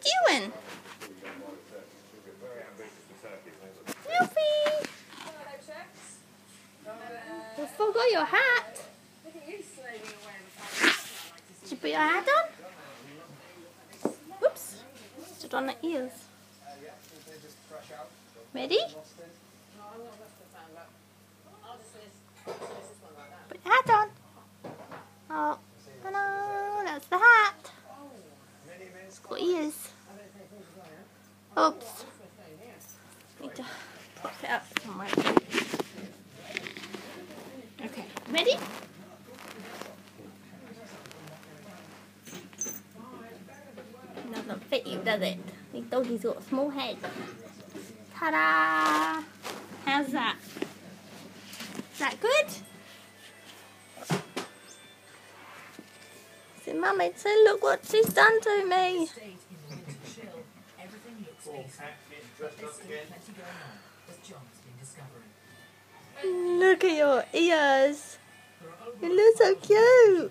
doing? Alfie! You forgot your hat. Did you put your hat on? Whoops. Stood on the ears. Ready? Put your hat on. Oh, no, that's the hat. It's got ears. Oops. Need to pop it up somewhere. Okay, ready? Doesn't fit you, does it? He thought he's got a small head. Ta-da! How's that? Is that good? Say, Mummy, say, look what she's done to me. Look at your ears. You look so cute.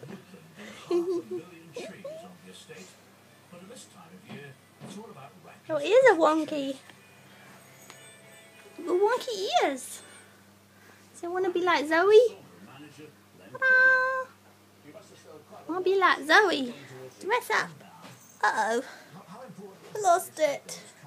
Your ears are wonky. You've got wonky ears. So you want to be like Zoe? Ta-da! I want to be like Zoe. Dress up. Uh-oh. I lost it.